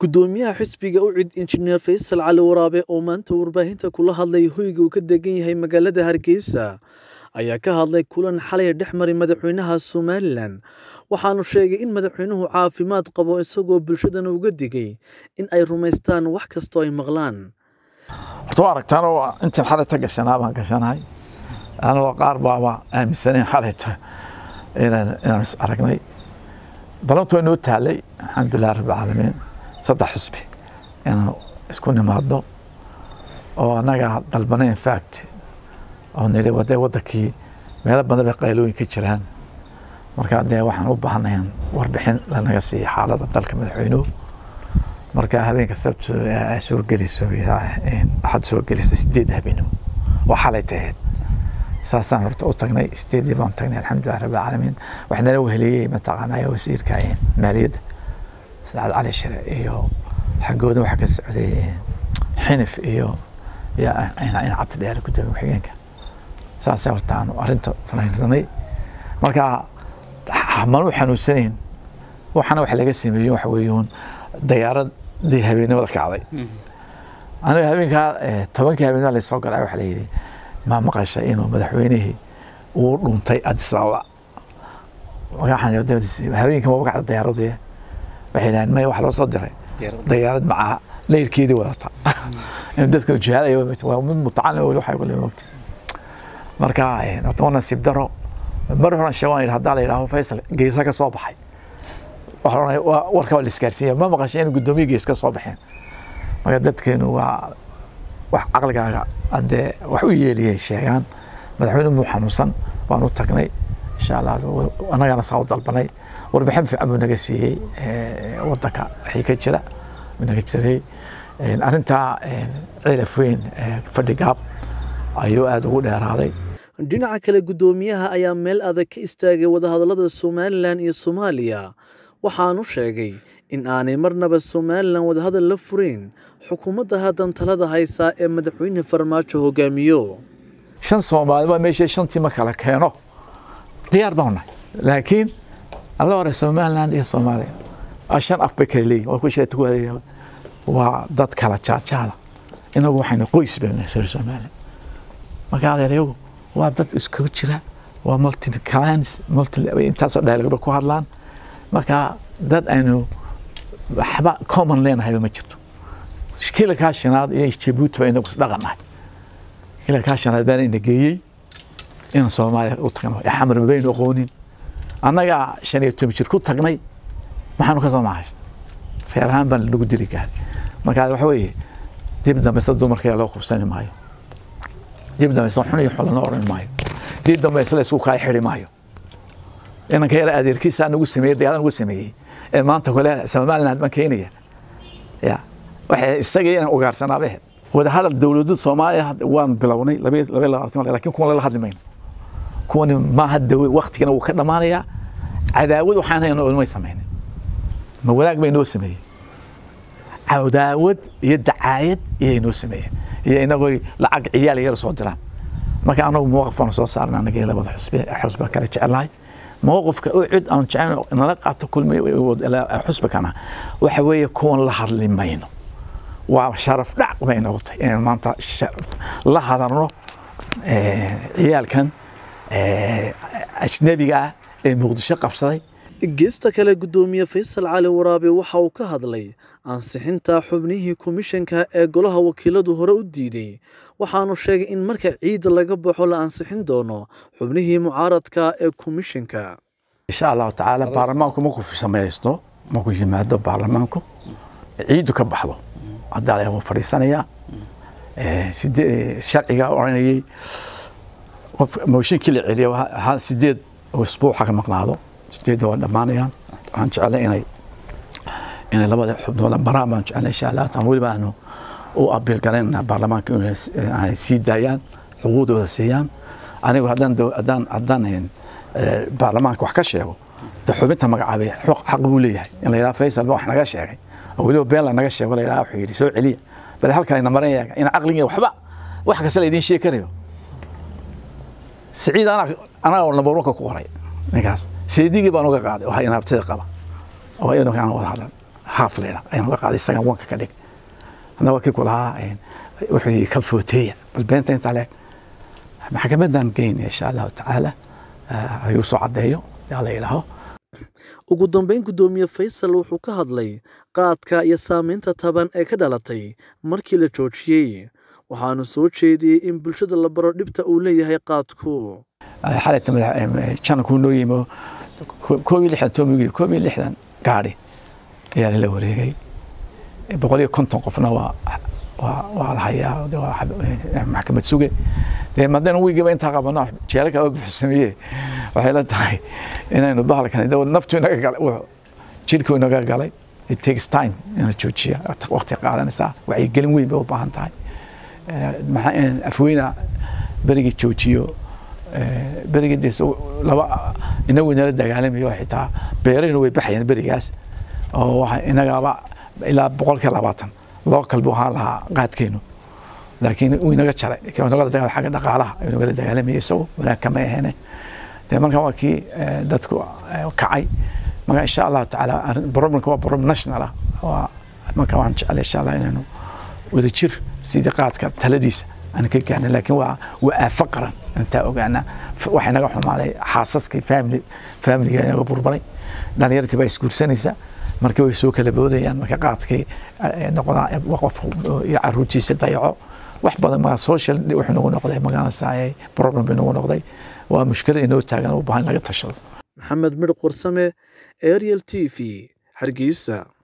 gudoomiyaha xisbiga u cid injineer Faysal Cali Waraabe oo maanta warbaahinta kula hadlay hoyga uu ka degan yahay magaalada Hargeysa ayaa ka hadlay kulan xalay dhexmaray madaxweynaha Somaliland waxaanu sheegay in madaxweynuhu caafimaad qabo isagoo bulshadana uga digay in ay rumaystaan wax kasto ay maqlaan horta aragtaan oo inta xalay ta gashanaa baan gashanahay anoo qaar baaba aaminsaneen xalay inaan is aragnay balantu inoo taalay alxamdulillaah rabbil caalamiin saddex xisbi inaan isku nimaadno oo anaga dalbanay fact oo niri wadankii meelo badan bay qaylooyin ka jiraan marka dee waxaan u baahanayn warbixin lanaga siiyo xaaladda dalka madaxweynuhu marka habeenka sabti soo geliso axad soo geliso 8 habeenimo oo xalay tahay saasaan horta u tagnay 8 baan tagnay alxamdulillaah rabbil caalamiin waxna la weheliyay mataqaanaa wasiirka maaliyadda Saad Cali Shire iyo xagooda waxa ka socday xinif iyo in cabti dheer ku daba xigeenka saas hortaan arinta fanaanay marka xamalu xanuunsanayn waxana wax laga sameeyo wax weeyoon diyaaradii habeenimada kacday aniga habeenka 10 habeenimada la soo galay wax la yiri ma maqashay inuu madaxweynaha uu dhuntay Addis Ababa waxaan habeenka ma waqti diyaaradda waxaan ma wax loo soo diray diyaarad maca leerkeedii wadata in dadka jihada waa mutacallim oo waxa kale waqti marka toona sib daro mar horan shawaan hadaa la yiraahdo Faysal geesa ka soo baxay waxaan warka la iskaarsiiyay ma maqashay in gudoomiye gees ka soo baxeen marka dadkeenu waa wax aqligaaga ade wax u yeeliyay sheegan madaxweynuhu xanuunsan waan u tagnay insha Allah anagana soo dalbanay warbixin fiican buu naga siiyay wadanka wixii ka jira naga jiray arinta ciidafweyn fadhigaab ayuu aad ugu dheeraaday dhinaca kale gudoomiyaha ayaa meel adag ka istaagay wadahadalada Somaliland iyo Soomaaliya waxaanu sheegay in aanay marnaba Somaliland wadahadal la fureen xukuumadda hadan talada haysa ee madaxweyne Farmaajo hogaamiyo shan Soomaaliba meesha shantii ma kala keeno diyaar baan laakiin الله ورا Somaliland iyo Soomaaliya ashan afbakali oo ku sheegay ku haday waa dad kala jaajaada inagu waxayna qoys beenay Soomaaliya marka adeeyo waa dad isku jira waa multi clans intaas oo dhalinyaro ku hadlaan marka dad aynu waxba common leenahay ma jirto shkiil ka shanaad iyo Djibouti bayna ku dhaqanahay ila ka shanaad baan inageyay in Soomaaliya u tagano xamar bayna aqoonin anaga 15 jir ku tagnay maxaanu ka soo maahays feerahan baan lagu diri kahay marka waxa weeye dib dambe sadoo markay loo qofsan maayo dib dambe soo xunay xulana oran maayo dib dambe isla isku ka xiri maayo inaan ka yara adeerkiisa anagu sameeyay diyaadan ugu sameeyay ee maanta kale Somaliland ma keenaya ya waxa isaga inaan ugaarsanaabe wada hadal dawladda Soomaaliya waan bilownay 22 laakiin kuwa la hadlimayno كون ما هاد وقت كنا وكنا مانيا عداود وحنا إنه ما يسمعنا ما ولاك بينو سمية عداود يدعايد ينو سمية هي إنه لعق عيال يرسون ترى ما كان أنا موقف أنا صارنا أنا كي لبض حسب كلا تعلاي موقف كأعد أنا تعال نلقى كل ما حسب كنا وحوي يكون لحر لماينه وشرف دع بينه يعني ما أنت شرف لحر إنه عيال كان أجنبية مقدسة قبصة. جست كلا قدومية فيصل علي ورابي وحاو كهذلي أنصحنتا حبنيه كوميشنكا قولها وكيلة هراء الديدي وحانو شاق إن مركع عيد لقب حول أنصحن دونو حبنيه معارضكا كوميشنكا إن شاء الله تعالى بارلمانكم موكو في سمايستو موكو يمادو بارلمانكم عيدو كبحضو عدى عليهم فريسانية شرعية أورانية موشين كل عليه هذا سديد أسبوع حق مقنعه سديد ولا مانيان عن شعلة إني لبض حب ولا برامج عن شعلة شعلات أقول بقى إنه وقبل كلام برلمان كون يعني سيد ديان عقود ولا سيان أنا وهدان برلمان كوحكش يابو تحبتها مقعبي حق وليه يعني لا فيصل بقى إحنا قاش يعني أقوله بيلا نقاش ولا لا وحيد يسوي عليه بل هالك إن مرية إن عقلي وحبا وحكي سلا يدين شيء كريو سعيد أنا ولا بروك كوري نكاس سيدي بانو قاعد وهاي أنا بتثق بقى وهاي أنا كان واحد haaf leena ayaan uga qaaday isagan wanka ka dhig hadna waa kii ku lahaa wixii ka footeeya bal beenta inta leeg maxkamadan geynaya insha Allah tacaala ayuu soo cadeeyo yaa la ilaaho ugu dambeyn gudoomiye Faysal wuxuu ka hadlay qaadka iyo saameynta taban ee ka dhalatay markii la joojiyay waxaanu soo jeediyay in bulshada la baro dhibta uu leeyahay qaadku xalayta channelku noo yimo koob iyo lixdan gaari ayaa la wareegay 150 qofna waa la hayaa maxkamad suge maadaama wiigiba intaa qabano jeelka oo buuxsamiyay waxay la tahay inaynu bahalkan naftu inaga galay jirku inaga galay it takes time in joojiya waqti qaadanaysa waxay gelin weyn u baahan tahay maxaa afweyna berigi joojiyo berigiis laba inagu inala dagaalamayo xitaa beerayna way baxayeen berigaas oo waxa inagaba ilaa 120 local buu ahaan lahaa qaadkeenu laakiin uu inaga jaray kii inaga dagaal xagga dhaqaalaha uu inaga dagaalamay isagu wala kama ahayn marka waa kii dadku kacay marka insha Allah taala problemka waa problem national waa marka waan jecel insha Allah inaynu wada jir sidii qaadka taladiisa aan ka gaarnay laakiin waa faqran inta ogaana waxa naga xumaaday xaasaskii family naga burburay dhalinyartii bay isguursanaysa markii way soo kala boodayaan marka qaadkii noqdaan waqf iyo caruurtiisa dayaco wax badan ma social wuxuu nagu noqday magaalada saayay problem inuu noqday waa mushkilad inoo taagan u baahan laga tashado Maxamed Mir Qursame Ariel TV Hargeysa